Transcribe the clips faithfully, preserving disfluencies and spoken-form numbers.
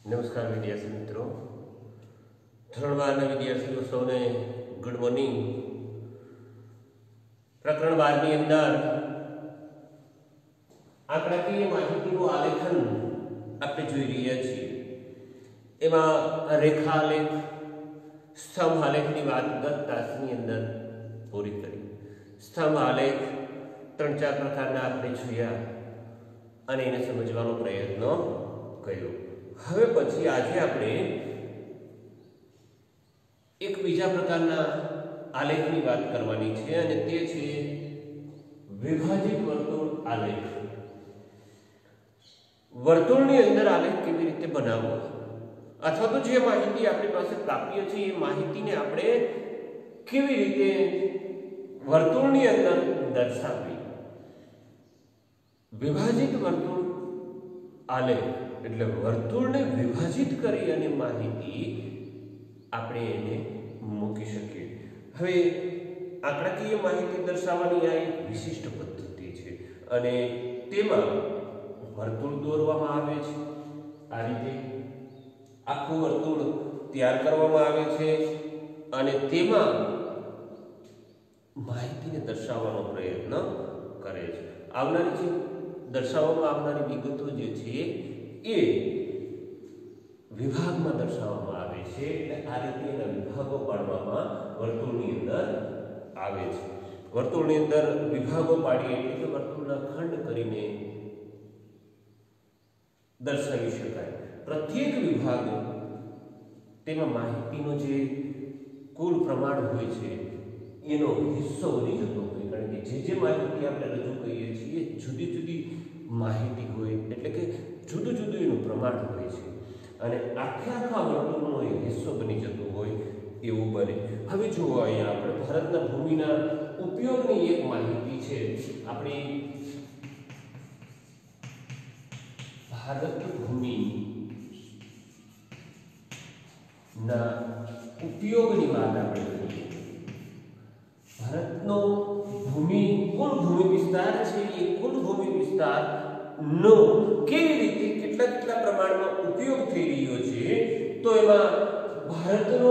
નમસ્કાર વિદ્યાર્થી મિત્રો, ધોરણ બારના વિદ્યાર્થીઓ સૌને ગુડ મોર્નિંગ। પ્રકરણ બાર ની અંદર આંકડાકીય માહિતીનું આલેખન આપણે જોઈ રહ્યા છીએ। એમાં રેખાલેખ, સ્તંભ આલેખની વાત ગત તાસની અંદર પૂરી કરી। સ્તંભ આલેખ ત્રણ ચાર પ્રકારના આપણે જોયા અને એને સમજવાનો પ્રયત્ન કર્યો। હવે પછી આજે આપણે એક બીજા પ્રકારના આલેખની વાત કરવાની છે અને તે છે વિભાજિત વર્તુળ આલેખ। વર્તુળની અંદર આલેખ કેવી રીતે બનાવવો અથવા તો જે માહિતી આપણી પાસે પ્રાપ્ય છે એ માહિતીને આપણે કેવી રીતે વર્તુળની અંદર દર્શાવવી। વિભાજિત વર્તુળ આલેખ એટલે વર્તુળને વિભાજિત કરી અને માહિતી આપણે એને મૂકી શકીએ। હવે આંકડાકીય માહિતી દર્શાવવાની આ એક વિશિષ્ટ પદ્ધતિ છે અને તેમાં વર્તુળ દોરવામાં આવે છે। આ રીતે આખું વર્તુળ તૈયાર કરવામાં આવે છે અને તેમાં માહિતીને દર્શાવવાનો પ્રયત્ન કરે છે। આવનારી જે દર્શાવવામાં આવનારી વિગતો જે છે એ વિભાગમાં દર્શાવવામાં આવે છે। એટલે આ રીતે એના વિભાગો પાડવામાં વર્તુળની અંદર આવે છે। વર્તુળની અંદર વિભાગો પાડીએ એટલે કે વર્તુળના ખંડ કરીને દર્શાવી શકાય। પ્રત્યેક વિભાગ તેમાં માહિતીનો જે કુલ પ્રમાણ હોય છે એનો હિસ્સો બની જતો હોય, કારણ કે જે જે માહિતી આપણે રજૂ કરીએ છીએ જુદી જુદી માહિતી હોય એટલે કે જુદું જુદું એનું પ્રમાણ હોય છે અને આખે આખા વર્તુળનો એક હિસ્સો બની જતો હોય એવું બને। હવે જુઓ, અહીંયા આપણે ભારતના ભૂમિના ઉપયોગની એક માહિતી છે। આપણી ભારત ભૂમિ ના ઉપયોગની વાત આપણે કરીએ। ભારતનો ભૂમિ કુલ ભૂમિ વિસ્તાર છે એ કુલ ભૂમિ વિસ્તાર નો કેવી રીતે કેટલા કેટલા પ્રમાણમાં ઉપયોગ થઈ રહ્યો છે તો એમાં ભારતનો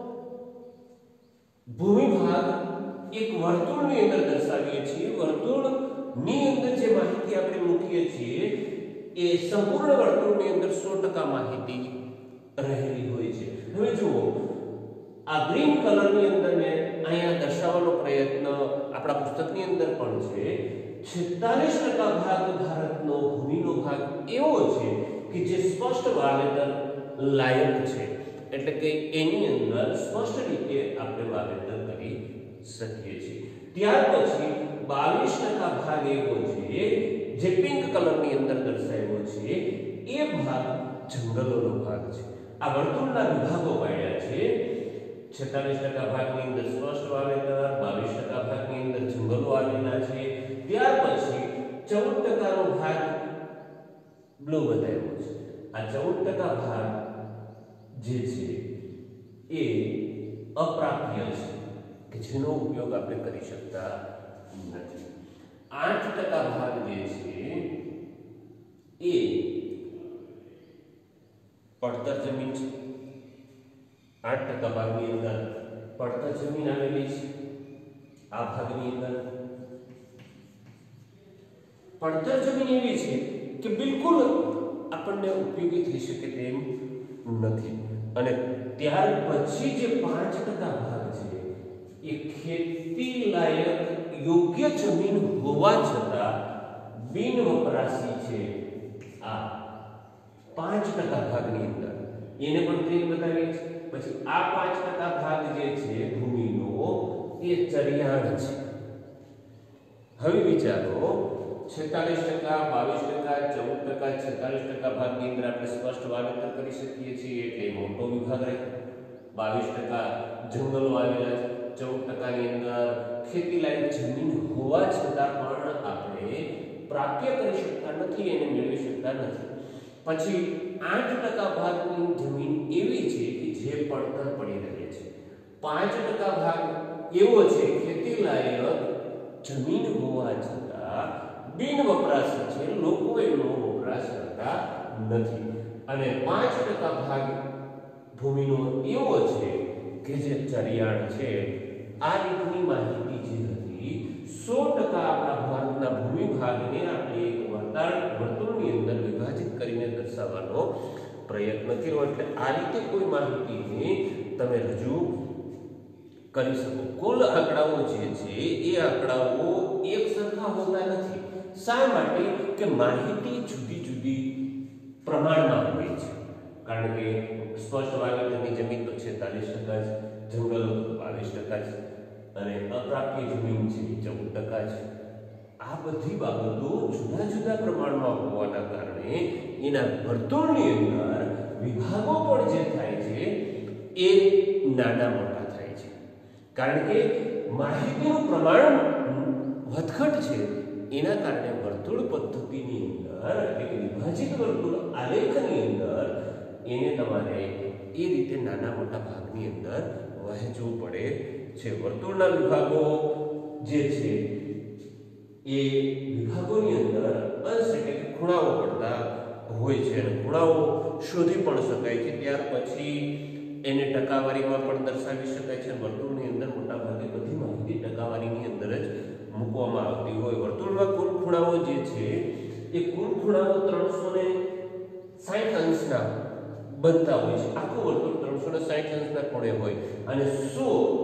ભૂમિ ભાગ એક વર્તુળની અંદર દર્શાવીએ છીએ। વર્તુળની અંદર જે માહિતી આપણે મૂકીએ છીએ એ સંપૂર્ણ વર્તુળની અંદર સો ટકા માહિતી રહેલી હોય છે। હવે જુઓ, આ ગ્રીન કલરની અંદર મેં અહીંયા દર્શાવવાનો પ્રયત્ન આપણા પુસ્તકની અંદર પણ છે। છેતાલીસ ટકા ભાગ ભારતનો ભૂમિનો ભાગ એવો છે કે જે સ્પષ્ટ વાવેતર લાયક છે, એટલે કે એની અંદર સ્પષ્ટ રીતે આપણે વાવેતર કરી શકીએ છીએ। ત્યાર પછી બાવીસ ટકા ભાગ એવો છે જે પિંક કલરની અંદર દર્શાવ્યો છે, એ ભાગ જંગલોનો ભાગ છે। આ વર્તુળના વિભાગો પાડ્યા છે। છેતાલીસ ટકા ભાગની અંદર સ્પષ્ટ વાવેતર, બાવીસ ટકા ભાગની અંદર જંગલો આવેલા છે। ત્યાર પછી ચૌદ ટકાનો ભાગ બ્લુ બતાવ્યો છે। આ ચૌદ ટકા ભાગ જે છે એ અપ્રાપ્ય છે કે જેનો ઉપયોગ આપણે કરી શકતા નથી। આઠ ટકા ભાગ જે છે એ પડતર જમીન છે। આઠ ટકા ભાગની અંદર પડતર જમીન આવેલી છે। આ ભાગની અંદર પડતર જમીન એવી છે કે બિલકુલ આપણને ઉપયોગી થઈ શકે તેમ નથી। અને ત્યાર પછી જે પાંચ ટકા ભાગ છે એ ખેતી લાયક યોગ્ય જમીન હોવા છતાં બિન વપરાશી છે। આ પાંચ ટકા ભાગની અંદર એને પણ ગ્રીન બતાવીએ છીએ। પછી આ પાંચ ટકા ભાગ જે છે ભૂમિનો એ ચરિયાણ છે। હવે વિચારો, છેતાલીસ ટકા, બાવીસ ટકા, ચૌદ ટકા, છેતાલીસ ટકા ભાગની અંદર આપણે સ્પષ્ટ વાવેતર કરી શકીએ છીએ એટલે મોટો વિભાગ રહે। બાવીસ ટકા જંગલો આવેલા છે। ચૌદ ટકાની અંદર ખેતી લાયક જમીન હોવા છતાં પણ આપણે પ્રાપ્ય કરી શકતા નથી, એને મેળવી શકતા નથી। પછી આઠ ટકા ભાગની જમીન એવી છે કે જે પડતર પડી રહે છે। પાંચ ટકા ભાગ એવો છે ખેતી લાયક જમીન હોવા છતાં બિન વપરાશી છે, લોકો એનો વપરાશ કરતા નથી। અને પાંચ ટકા ભાગ ભૂમિનો એવો છે કે જે ચરિયાણ છે. આ રીતની માહિતી જે હતી સો ટકા આપણા ભારતના ભૂમિ ભાગને આપણે એક વર્તુળ વર્તુળની અંદર વિભાજિત કરીને દર્શાવવાનો પ્રયત્ન કર્યો. એટલે આ રીતે કોઈ માહિતીને તમે રજૂ કરી શકો. કુલ આંકડાઓ જે છે એ આંકડાઓ એક સરખા હોતા નથી. શા માટે? કે માહિતી જુદી જુદી પ્રમાણમાં હોય છે. કારણ કે સ્પષ્ટ વાવેતરની જમીન તો છેતાલીસ ટકા જ, જંગલો તો બાવીસ ટકા જ, અને અપ્રાપ્ય જમીન છે ચૌદ ટકા જ. આ બધી બાબતો જુદા જુદા પ્રમાણમાં હોવાના કારણે એના વર્તુળની અંદર વિભાગો પણ જે થાય છે એ નાના મોટા થાય છે. કારણ કે માહિતીનું પ્રમાણ વધઘટ છે. એના કારણે વર્તુળ પદ્ધતિની અંદર એટલે વિભાજિત વર્તુળ આલેખની અંદર એને તમારે એ રીતે નાના મોટા ભાગની અંદર વહેંચવું પડે છે. વર્તુળના વિભાગો જે છે એ વિભાગોની અંદર અંશ એટલે કે ખૂણાઓ પડતા હોય છે અને ખૂણાઓ શોધી પણ શકાય છે. ત્યાર પછી એને ટકાવારીમાં પણ દર્શાવી શકાય છે. વર્તુળની અંદર મોટા ભાગે બધી માહિતી ટકાવારીની અંદર જ મૂકવામાં આવતી હોય. વર્તુળમાં કુલ ખૂણાઓ જે છે એ કુલ ખૂણાઓ ત્રણસો ને સાઠ અંશના બનતા હોય છે. આખું વર્તુળ ત્રણસો ને સાઠ અંશના ખૂણે હોય અને સો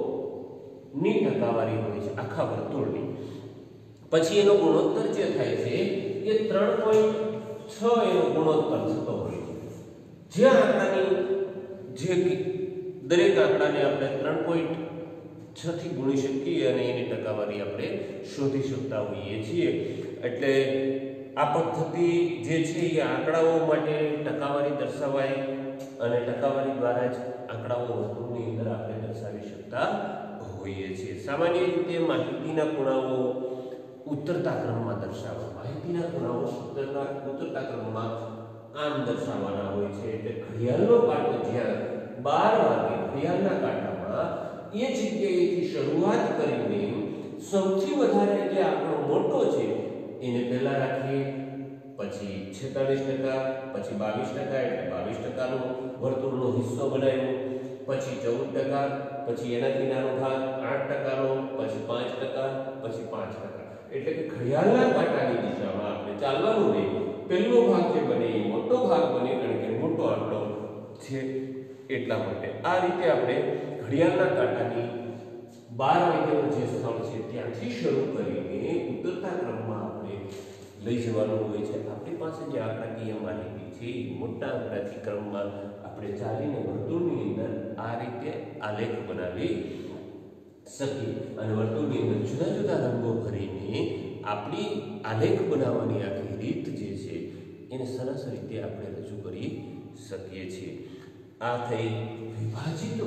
ની ટકાવારી હોય છે આખા વર્તુળની. પછી એનો ગુણોત્તર જે થાય છે એ ત્રણ પોઈન્ટ છ એનો ગુણોત્તર થતો હોય છે. જે આંકડાની જે દરેક આંકડાને આપણે ત્રણ પોઈન્ટ છ થી ગુણી શકીએ અને એની ટકાવારી આપણે શોધી શકતા હોઈએ છીએ. એટલે આ પદ્ધતિ જે છે એ આંકડાઓ માટે ટકાવારી દર્શાવાય અને ટકાવારી દ્વારા જ આંકડાઓ વર્તુળની અંદર આપણે દર્શાવી શકતા હોઈએ છીએ. સામાન્ય રીતે માહિતીના ખૂણાઓ ઉત્તરતા ક્રમમાં દર્શાવવા માહિતીના ખૂણાઓ ઉત્તરતા ઉત્તરતા ક્રમમાં આમ દર્શાવવાના હોય છે. એટલે ઘડિયાળનો કાંટો જ્યાં બાર વાગે ઘડિયાળના કાંટામાં એ જગ્યાએથી શરૂઆત કરીને સૌથી વધારે જે આંકડો મોટો છે એને પહેલા રાખીએ, પછી છેતાલીસ ટકા, પછી બાવીસ ટકા એટલે બાવીસ ટકાનો વર્તુળનો હિસ્સો બનાવ્યો, પછી ચૌદ ટકા, પછી એનાથી નાનો ભાગ આઠ ટકાનો, પછી પાંચ ટકા, પછી પાંચ ટકા. એટલે કે ઘડિયાળના કાંટાની દિશામાં આપણે ચાલવાનું નહીં. પહેલો ભાગ જે બને એ મોટો ભાગ બને કારણ કે મોટો આંકડો છે એટલા માટે. આ રીતે આપણે ઘડિયાળના કાંટાની બાર વાગ્યાનું જે સ્થળ છે ત્યાંથી શરૂ કરીને ઉત્તરતા ક્રમમાં આપણે લઈ જવાનું હોય છે. આપણી પાસે જે આંકડાકીય માહિતી છે એ મોટા આંકડાથી ક્રમમાં આપણે ચાલીને વર્તુળની અંદર આ રીતે આલેખ બનાવી શકીએ અને વર્તુળની અંદર જુદા જુદા રંગો ભરીને આપણી આલેખ બનાવવાની આખી રીત જે છે એને સરસ રીતે આપણે રજૂ કરી શકીએ છીએ. આ થઈ વિભાજિત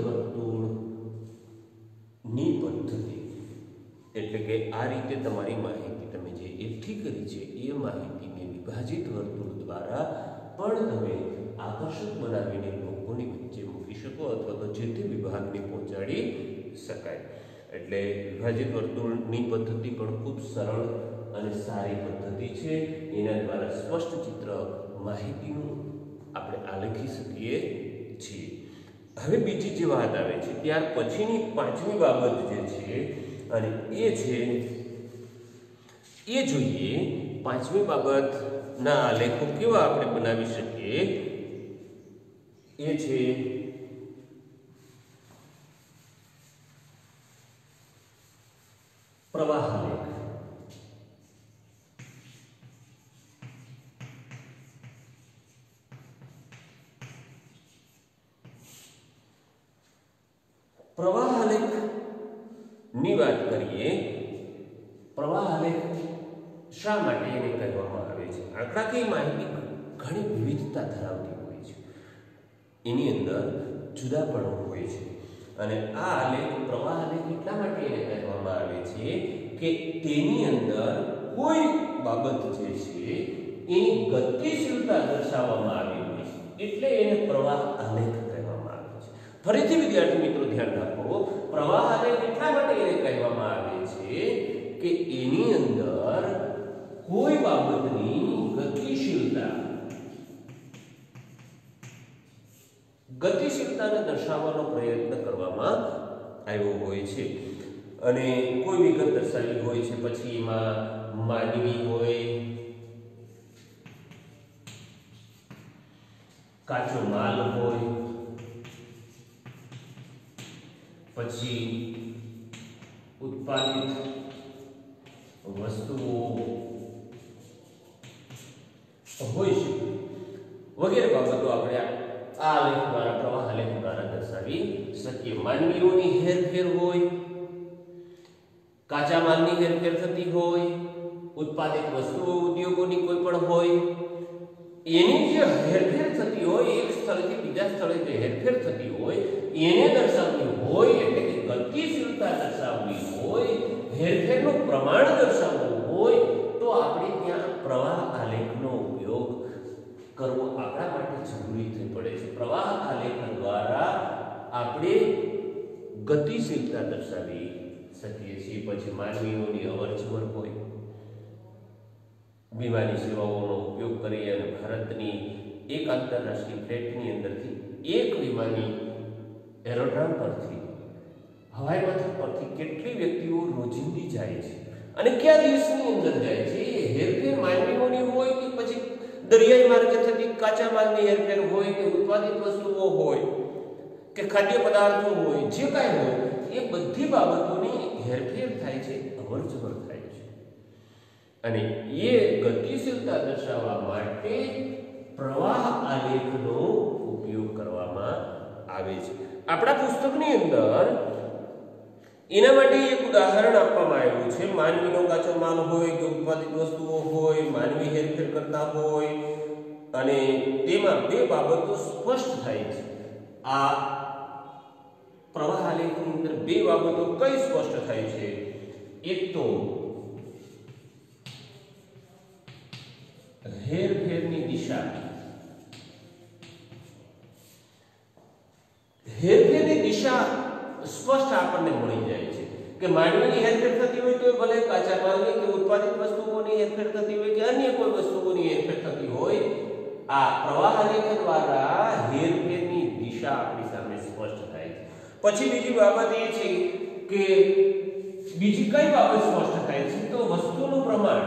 વર્તુળની પદ્ધતિ. એટલે કે આ રીતે તમારી માહિતી તમે જે એકઠી કરી છે એ માહિતીને વિભાજિત વર્તુળ દ્વારા પણ તમે આકર્ષક બનાવીને લોકોની વચ્ચે મૂકી શકો અથવા તો જે તે વિભાગને પહોંચાડી શકાય. એટલે વિભાજિત વર્તુળની પદ્ધતિ પણ ખૂબ સરળ અને સારી પદ્ધતિ છે. એના દ્વારા સ્પષ્ટ ચિત્ર માહિતીનું આપણે આલેખી શકીએ છીએ. હવે બીજી જે વાત આવે છે ત્યાર પછીની પાંચમી બાબત જે છે અને એ છે એ જોઈએ પાંચમી બાબતના આલેખો કેવા આપણે બનાવી શકીએ એ છે પ્રવાહ આલેખ. પ્રવાહ આલેખ ની વાત કરીએ. પ્રવાહ આલેખ શા માટે એને કહેવામાં આવે છે? આંકડાકીય માહિતી ઘણી વિવિધતા ધરાવતી હોય છે, એની અંદર જુદાપણું હોય છે અને આ આલેખ પ્રવાહ આલેખ એટલા માટે એને કહેવામાં આવે છે કે તેની અંદર કોઈ બાબત જે છે એની ગતિશીલતા દર્શાવવામાં આવી હોય છે એટલે એને પ્રવાહ આલેખ કહેવામાં આવે છે. ફરીથી વિદ્યાર્થી મિત્રો ધ્યાન રાખો, પ્રવાહ આલેખ એટલા માટે એને કહેવામાં આવે છે કે એની અંદર કોઈ બાબતની ગતિશીલતા ગતિશીલતાને દર્શાવવાનો પ્રયત્ન કરવામાં આવ્યો હોય છે અને કોઈ વિગત દર્શાવી હોય છે, પછી એમાં માનવી હોય, કાચો માલ હોય, પછી ઉત્પાદિત વસ્તુઓ હોય છે વગેરે બાબતો આપણે આ લેખ દ્વારા પ્રવાહ લેખ દ્વારા દર્શાવી શકીએ. માનવીઓની હેરફેર હોય, કાચા માલની હેરફેર થતી હોય, ઉત્પાદિત વસ્તુઓ ઉદ્યોગોની કોઈ પણ હોય, એની જે હેરફેર થતી હોય, એક સ્થળથી બીજા સ્થળે જે હેરફેર થતી હોય એને દર્શાવવી હોય, એટલે કે ગતિશીલતા દર્શાવવી હોય, હેરફેરનું પ્રમાણ દર્શાવવું હોય, તો આપણે ત્યાં પ્રવાહ આલેખનો ઉપયોગ કરવો આપણા માટે જરૂરી થઈ પડે છે. પ્રવાહ આલેખ દ્વારા આપણે ગતિશીલતા દર્શાવી શકીએ છીએ. પછી માનવીઓની અવરજવર હોય, વિમાની સેવાઓનો ઉપયોગ કરી અને ભારતની એક આંતરરાષ્ટ્રીય ફ્લાઇટની અંદરથી એક વિમાની એરોડ્રોમ પરથી હવાઈ મથક પરથી કેટલી વ્યક્તિઓ રોજિંદી જાય છે અને કયા દેશની અંદર જાય છે, એ હેરફેર માનવીઓની હોય કે પછી દરિયાઈ માર્ગે થતી કાચા માલની હેરફેર હોય કે ઉત્પાદિત વસ્તુઓ હોય કે ખાદ્ય પદાર્થો હોય, જે કાંઈ હોય એ બધી બાબતોની હેરફેર થાય છે, અવરજવર થાય છે અને એ ગતિશીલતા દર્શાવવા માટે પ્રવાહ આલેખનો ઉપયોગ કરવામાં આવે છે. આપણા પુસ્તકની અંદર એના માટે એક ઉદાહરણ આપવામાં આવ્યું છે. માનવીનો કાચો માલ હોય કે ઉત્પાદિત વસ્તુઓ હોય, માનવી હેરફેર કરતા હોય અને તેમાં બે બાબતો સ્પષ્ટ થાય છે. આ પ્રવાહ આલેખની અંદર બે બાબતો કઈ સ્પષ્ટ થાય છે? એક તો હેરફેરની દિશા, હેરફેરની દિશા સ્પષ્ટ આપણને મળી જાય છે કે માનવીની હેરફેર થતી હોય તો ભલે કાચા માલની કે ઉત્પાદિત વસ્તુઓની હેરફેર થતી હોય કે અન્ય કોઈ વસ્તુઓની હેરફેર થતી હોય, આ પ્રવાહ આલેખ દ્વારા હેરફેરની દિશા આપણી સામે સ્પષ્ટ થાય છે. પછી બીજી બાબત એ છે કે બીજી કઈ બાબત સ્પષ્ટ થાય છે? તો વસ્તુનું પ્રમાણ.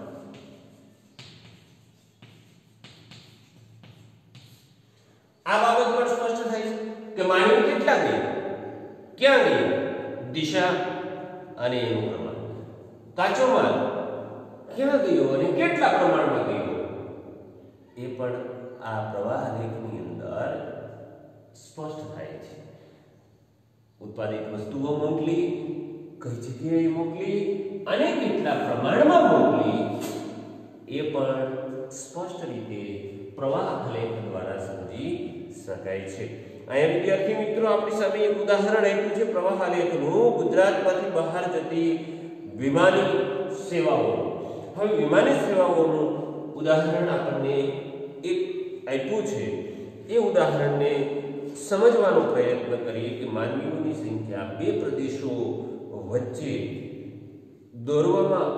આ બાબત પણ સ્પષ્ટ થાય છે કે માનવી કેટલા ગઈ, ક્યાં ગઈ, દિશા અને એનું પ્રમાણ. કાચો માલ ક્યાં ગયો અને કેટલા પ્રમાણમાં ગયો, એ પણ આ પ્રવાહ આલેખની અંદર સ્પષ્ટ થાય છે. ઉત્પાદિત વસ્તુઓ મોકલી, કઈ જગ્યાએ મોકલી અને કેટલા પ્રમાણમાં મોકલી, એ પણ સ્પષ્ટ રીતે પ્રવાહ આલેખ દ્વારા સમજી શકાય છે. અહીંયા વિદ્યાર્થી મિત્રો આપણી સામે એક ઉદાહરણ આપ્યું છે પ્રવાહ આલેખનું, ગુજરાતમાંથી બહાર જતી વિમાની સેવાઓ. હવે વિમાની સેવાઓનું ઉદાહરણ આપણને એક આપ્યું છે, એ ઉદાહરણને સમજવાનો પ્રયત્ન કરીએ કે માનવીઓની સંખ્યા બે પ્રદેશો વચ્ચે દોરવામાં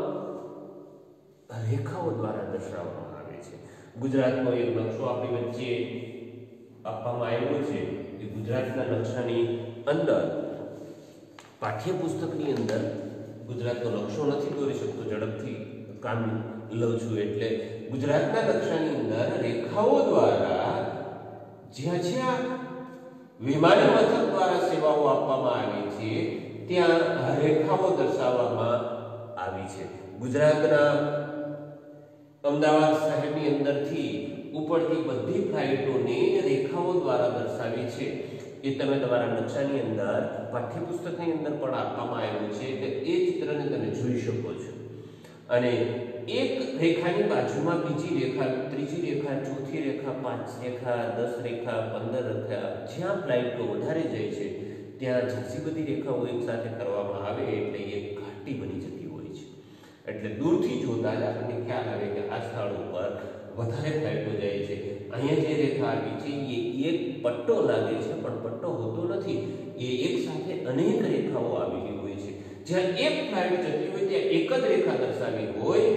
રેખાઓ દ્વારા દર્શાવવામાં આવે છે. ગુજરાતનો એક નકશો આપણી વચ્ચે આપવામાં આવ્યો છે. એ ગુજરાતના નકશાની અંદર પાઠ્યપુસ્તકની અંદર ગુજરાતનો નકશો નથી દોરી શકતો, ઝડપથી કામ લઉં છું એટલે ગુજરાતના નકશાની અંદર રેખાઓ દ્વારા જ્યાં જ્યાં વિમાની મથક દ્વારા સેવાઓ આપવામાં આવી છે ત્યાં રેખાઓ દર્શાવવામાં આવી છે. ગુજરાતના અમદાવાદ શહેરની અંદરથી ઉપરથી બધી ફ્લાઇટોને રેખાઓ દ્વારા દર્શાવી છે. એ તમે તમારા નકશાની અંદર પાઠ્યપુસ્તકની અંદર પણ આપવામાં આવ્યું છે એટલે એ ચિત્રને તમે જોઈ શકો છો. અને એક રેખાની બાજુમાં બીજી રેખા, ત્રીજી રેખા, ચોથી રેખા, પાંચ રેખા, દસ રેખા, પંદર રેખા, જ્યાં ફ્લાઇટો વધારે જાય છે ત્યાં ઝાંસી બધી રેખાઓ એક સાથે કરવામાં આવે એટલે એક ઘાટી બની જતી હોય છે. એટલે દૂરથી જોતા જ આપણને ખ્યાલ આવે કે આ સ્થળ ઉપર વધારે ફ્લાઇટો જાય છે. અહીંયા જે રેખા આવી છે એ એક પટ્ટો લાગે છે પણ પટ્ટો હોતો નથી, એ એક સાથે અનેક રેખાઓ આવેલી હોય છે. જ્યાં એક ફ્લાઇટ જતી હોય ત્યાં એક જ રેખા દર્શાવી હોય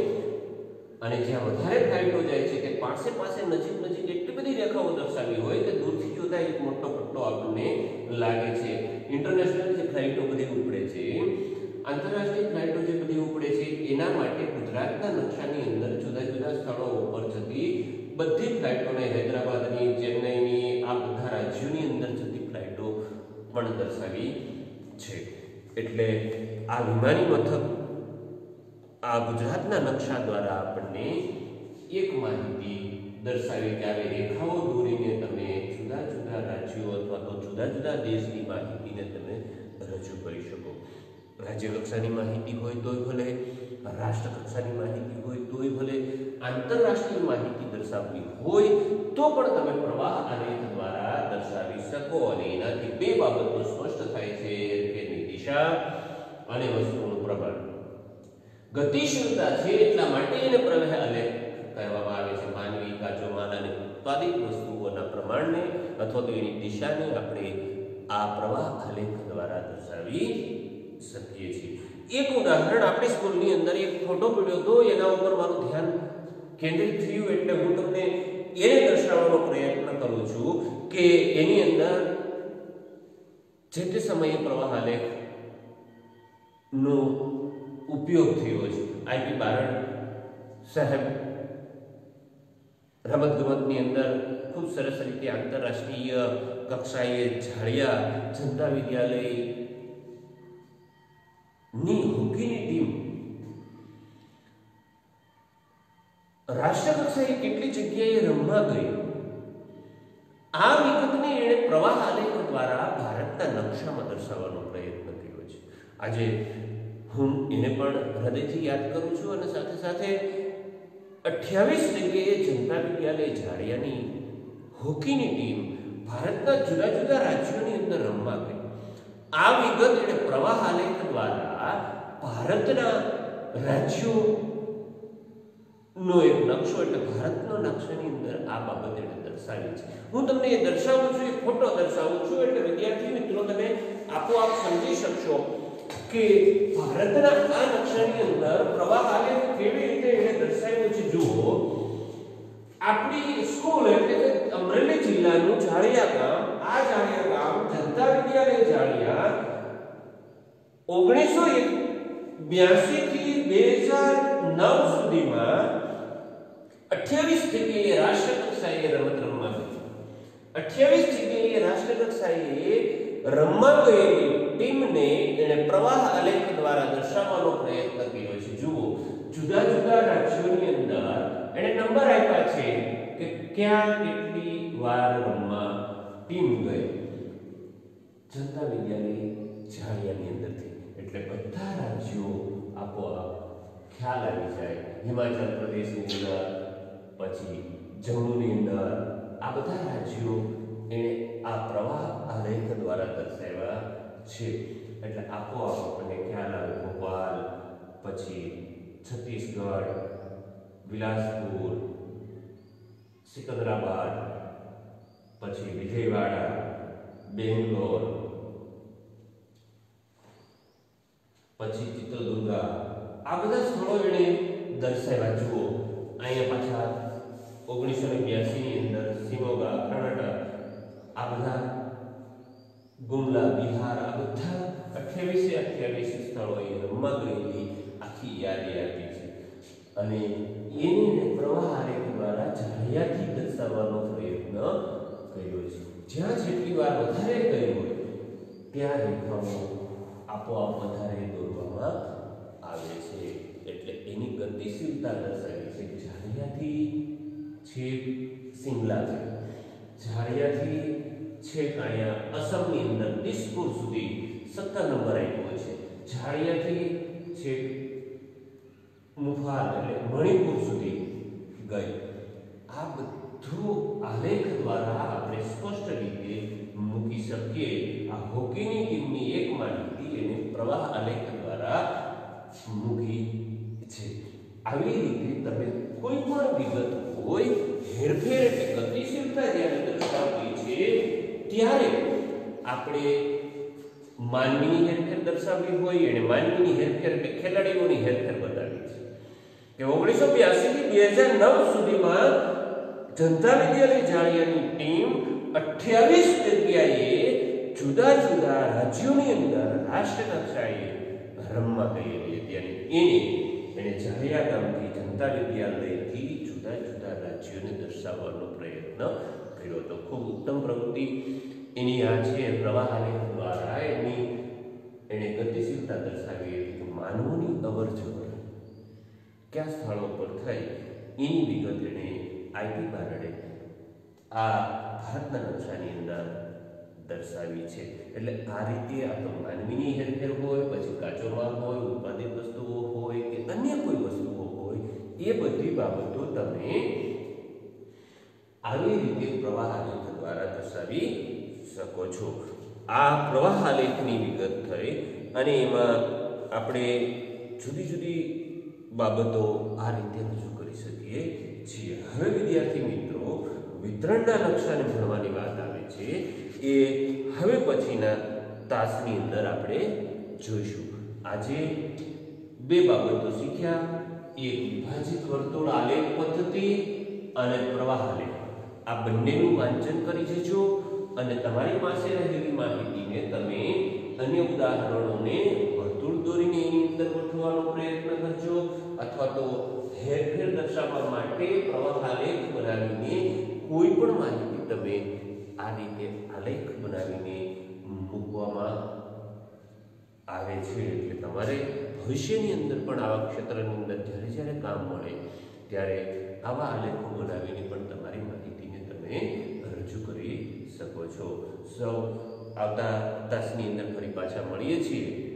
અને જ્યાં વધારે ફ્લાઇટો જાય છે તે પાસે પાસે નજીક નજીક એટલી બધી રેખાઓ દર્શાવી હોય કે દૂરથી જોતા સુરક્ષિતતા એક મોટો પટ્ટો આપણને લાગે છે. ઇન્ટરનેશનલ જે ફ્લાઇટો બધી ઉપડે છે, આંતરરાષ્ટ્રીય ફ્લાઇટો જે બધી ઉપડે છે, એના માટે ગુજરાતના નકશાની અંદર જુદા જુદા સ્થળો ઉપર જતી બધી ફ્લાઇટોને, હૈદરાબાદની, ચેન્નઈની, આ બધા રાજ્યોની અંદર જતી ફ્લાઇટો પણ દર્શાવી છે. એટલે આ વિમાની મથક આ ગુજરાતના નકશા દ્વારા આપણને એક માહિતી દર્શાવી કે આવી રેખાઓ દોરીને તમે જુદા જુદા રાજ્યો અથવા તો જુદા જુદા દેશની માહિતીને તમે રજૂ કરી શકો. રાજ્ય કક્ષાની માહિતી હોય તોય ભલે, રાષ્ટ્ર કક્ષાની માહિતી હોય તોય ભલે, આંતરરાષ્ટ્રીય માહિતી દર્શાવવી હોય તો પણ તમે પ્રવાહ આલેખ દ્વારા દર્શાવી શકો. અને એનાથી બે બાબતો સ્પષ્ટ થાય છે કે દિશા અને વસ્તુનું પ્રમાણ. ગતિશીલતા છે એટલા માટે એને પ્રવાહ આલેખ કહેવામાં આવે છે. માનવી, કાચો માલ અને ઉત્પાદિત વસ્તુઓના પ્રમાણને અથવા તો એની દિશાને આપણે આ પ્રવાહ આલેખ દ્વારા દર્શાવી શકીએ છીએ. એક ઉદાહરણ આપણે સ્કૂલની અંદર એક ફોટો પડ્યો હતો, એના ઉપર મારું ધ્યાન કેન્દ્રિત થયું એટલે હું તમને એને દર્શાવવાનો પ્રયત્ન કરું છું કે એની અંદર જે તે સમયે પ્રવાહ આલેખ નો ઉપયોગ થયો છે. આઈપી બારડ સાહેબ રમતગમતની અંદર ખૂબ સરસ રીતે આંતરરાષ્ટ્રીય કક્ષાએ જાળિયા જનતા વિદ્યાલય ની હોકીની ટીમ રાષ્ટ્ર કક્ષાએ કેટલી જગ્યાએ રમવા ગઈ, આ વિગતને એણે પ્રવાહ આલેખ દ્વારા ભારતના નકશામાં દર્શાવવાનો પ્રયત્ન કર્યો છે. આજે હું એને પણ હૃદયથી યાદ કરું છું અને સાથે સાથે અઠ્યાવીસ જગ્યાએ જનતા વિદ્યાલય જાળિયાની હોકીની ટીમ ભારતના જુદા જુદા રાજ્યોની અંદર રમવા ગઈ. આ વિગત એને પ્રવાહ આલેખ દ્વારા ભારતના રાજ્યો નો એક નકશો એટલે ભારતનો નકશાની અંદર આ બાબત એને દર્શાવી છે. હું તમને એ દર્શાવું છું, એ ફોટો દર્શાવું છું એટલે વિદ્યાર્થી મિત્રો તમે આપોઆપ સમજી શકશો કે ભારતના આ નકશાની અંદર પ્રવાહ આલેખ કેવી રીતે એને દર્શાવ્યો છે. જુઓ, આપણી સ્કૂલ એટલે કે અમરેલી જિલ્લાનું જાળિયા ગામ, આ જાળિયા ગામ જનતા વિદ્યાલય જાળિયા ઓગણીસો બ્યાસી થી બે હજાર નવ સુધીમાં અઠ્યાવીસ જગ્યાએ રાષ્ટ્ર કક્ષાએ રમત રમવા ગઈ. અઠ્યાવીસ જગ્યાએ રાષ્ટ્ર કક્ષાએ રમવા ગયેલી ટીમને એને પ્રવાહ આલેખ દ્વારા દર્શાવવાનો પ્રયત્ન કર્યો છે. જુઓ, જુદા જુદા રાજ્યોની અંદર એને નંબર આપ્યા છે કે ક્યાં કેટલી વાર રમવા ટીમ ગઈ. જનતા વિદ્યાલય જાળિયાની અંદરથી એટલે બધા રાજ્યો આપોઆપ ખ્યાલ આવી જાય. હિમાચલ પ્રદેશની અંદર, પછી જમ્મુની અંદર, આ બધા રાજ્યો એને આ પ્રવાહ આલેખ દ્વારા દર્શાવ્યા છે. એટલે આપોઆપ આપણને ખ્યાલ આવે. ભોપાલ, પછી છત્તીસગઢ, બિલાસપુર, સિકંદરાબાદ, પછી વિજયવાડા, બેંગ્લોર, પછી ચિત્રદુર્ગા, આ બધા સ્થળો એને દર્શાવ્યા. જુઓ, અહીંયા પાછા ઓગણીસો ને બ્યાસી ની અંદર શિમોગા, કર્ણાટક, આ બધા ગુમલા, બિહાર, આ બધા અઠ્યાવીસે અઠ્યાવીસ સ્થળોએ રમવા ગયેલી આખી યાદી આપી છે. અને એને પ્રવાહ આલેખ દ્વારા જાળિયાથી દર્શાવવાનો પ્રયત્ન કર્યો છે. જ્યાં જેટલી વાર વધારે ગઈ હોય ત્યાં રેખાઓ આપોઆપ વધારે દોરવામાં આવે છે. એટલે એની ગતિશીલતા દર્શાવી છે. જાળિયાથી છેક સિમલા છે, જાળિયાથી છેક અહીંયા અસમની અંદર દિસપુર સુધી સત્તર નંબર આપ્યો છે. જાળિયાથી છેક મુફાર એટલે મણિપુર સુધી ગઈ. આ બધું આલેખ દ્વારા આપણે સ્પષ્ટ રીતે મૂકી શકીએ. આ હોકીની ટીમની એક માહિતી એને પ્રવાહ આલેખ દ્વારા મૂકી છે. આવી રીતે તમે કોઈ પણ વિગત હોય, હેરફેર એટલે ગતિશીલતા જ્યારે દર્શાવવી છે ત્યારે આપણે માનવીની હેરફેર દર્શાવવી હોય, એને માનવીની હેરફેર એટલે ખેલાડીઓની હેરફેર બતાવી છે કે ઓગણીસો બ્યાસી થી બે હજાર નવ સુધીમાં જનતા વિદ્યાલય જાળિયાની ટીમ અઠ્યાવીસ જગ્યાએ જુદા જુદા રાજ્યોની અંદર રાષ્ટ્ર કક્ષાએ રમવા ગયેલી હતી અને એને એને જાહ્યા ગામથી જનતા વિદ્યાલયથી જુદા જુદા રાજ્યોને દર્શાવવાનો પ્રયત્ન કર્યો હતો. ખૂબ ઉત્તમ પ્રવૃત્તિ એની આ છે પ્રવાહાલેખ દ્વારા એની એણે ગતિશીલતા દર્શાવી હતી કે માનવોની અવર જવર કયા સ્થળો પર થઈ એની વિગત એણે આઈપી બારડે આ ભારતના નકશાની અંદર દર્શાવી છે. એટલે આ રીતે આ તો માનવીની હેરફેર હોય, પછી કાચો માલ હોય, ઉત્પાદિત વસ્તુઓ હોય કે અન્ય કોઈ વસ્તુઓ હોય, એ બધી બાબતો તમે આવી રીતે પ્રવાહાલેખ દ્વારા દર્શાવી શકો છો. આ પ્રવાહાલેખની વિગત થઈ અને એમાં આપણે જુદી જુદી બાબતો આ રીતે રજૂ કરી શકીએ છીએ. હવે વિદ્યાર્થી મિત્રો, વિતરણના નકશાને ભણવાની વાત આવે છે એ હવે પછીના તાસની અંદર આપણે જોઈશું. આજે બે બાબતો શીખ્યા, એક વિભાજિત વર્તુળ આલેખ પદ્ધતિ અને પ્રવાહાલેખ. આ બંનેનું વાંચન કરી જજો અને તમારી પાસે રહેલી માહિતીને તમે અન્ય ઉદાહરણોને વર્તુળ દોરીને એની અંદર ગોઠવવાનો પ્રયત્ન કરજો અથવા તો હેરફેર દર્શાવવા માટે પ્રવાહાલેખ બનાવીને કોઈ પણ માહિતી તમે આ રીતે આલેખ બનાવીને મૂકવામાં આવે છે. એટલે તમારે ભવિષ્યની અંદર પણ આવા ક્ષેત્રની અંદર જ્યારે જ્યારે કામ મળે ત્યારે આવા આલેખો બનાવીને પણ તમારી માહિતીને તમે રજૂ કરી શકો છો. સૌ આવતા તાસની અંદર ફરી પાછા મળીએ છીએ.